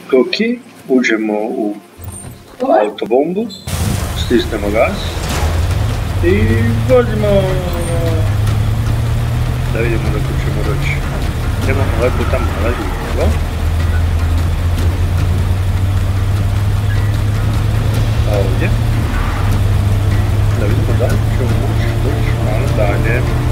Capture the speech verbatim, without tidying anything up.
Ok, uđemo u autobombu, stisnemo gas i vozimo. Da vidimo dok ćemo doći. Idemo ovaj puta malo lijevo. Ovdje. Da vidimo da li ćemo moći doći malo dalje.